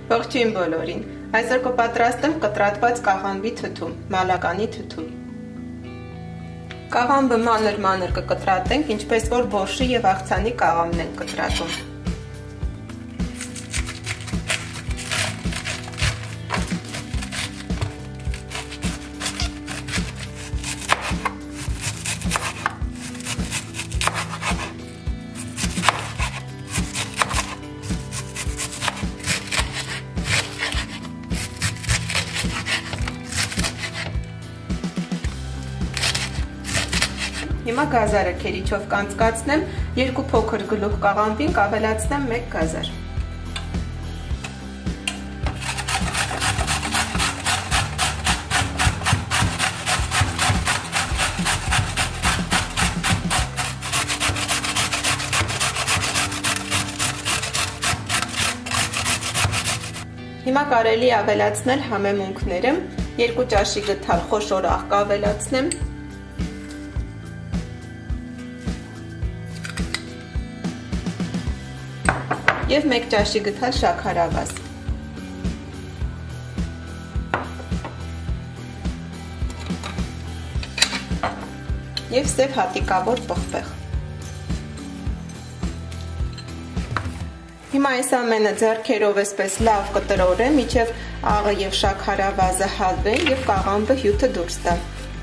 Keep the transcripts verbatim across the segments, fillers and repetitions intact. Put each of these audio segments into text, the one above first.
Ողջույն բոլորին։ Այսօր կպատրաստեմ կտրատված կաղամբի թթու, մալականի թթու։ Կաղամբը մանր-մանր կկտրատենք, ինչպես որ բորշի եւ աղցանի կաղամբն ենք կտրատում։ Հիմա գազարը քերիչով կանցկացնեմ, երկու փոքր գլուխ կաղամբին կավելացնեմ մեկ գազար։ Հիմա կարելի ավելացնել համեմունքները, երկու ճաշի գթալ խոշոր աղ կավելացնեմ, և մեկ ճաշի գթալ շաքարավազ։ Եվ սև հատիկավոր պղպեղ։ Հիմա այս ամենը ձեռքերով այսպես լավ կտրորեմ, մինչև աղը և շաքարավազը հալվեն և կաղամբը հյութը դուրս տա։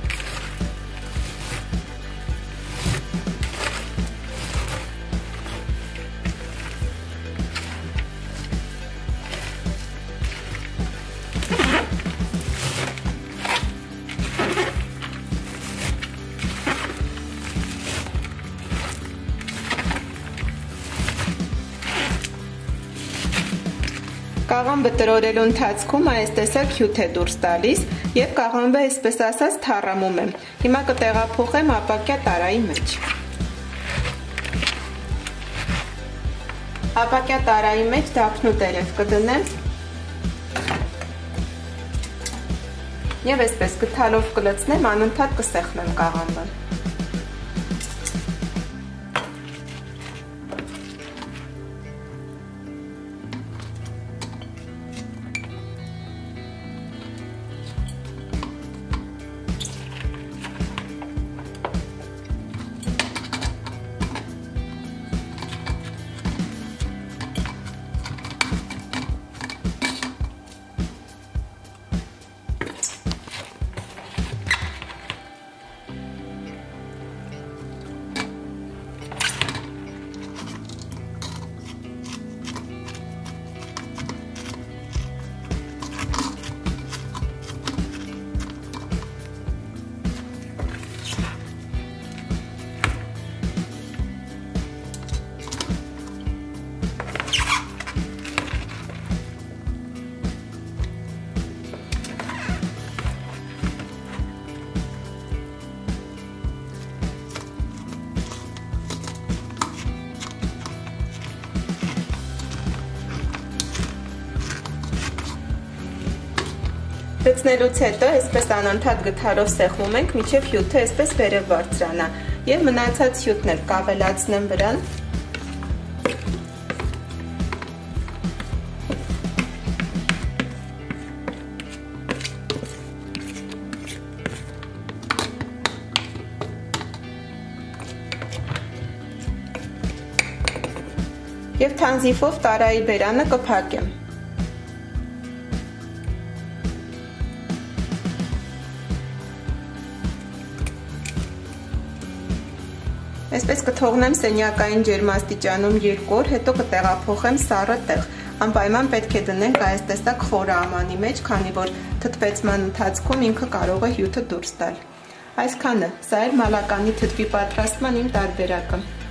Կաղամբը տրորելու ընթացքում այս տեսակ հյութ է դուրս տալիս և կաղամբը այսպես ասած թառամում եմ։ Հիմա կտեղափոխեմ ապակյա տարայի մեջ։ Ապակյա տարայի մեջ դափնու տերև կդնեմ և այսպես գթալով կլցնեմ, անընդհատ կսեղմեմ կաղամբը։ Լցնելուց հետո այսպես անընդհատ գթալով սեղմում ենք, մինչև հյութը այսպես վերև բարձրանա և մնացած հյութն էլ կավելացնեմ վրան։ Եվ թանձիվով տարայի բերանը կփակեմ։ Այսպես կթողնեմ սենյակային ջերմաստիճանում երկու օր, հետո կտեղափոխեմ սառը տեղ։ Անպայման պետք է դնենք այս տեսակ խորը ամանի մեջ, քանի որ թթվեցման ընթացքում ինքը կարող է հյութը դուրս տալ։ Այսքանը, սա էր մալականի թթվի պատրաստման իմ տարբերակը։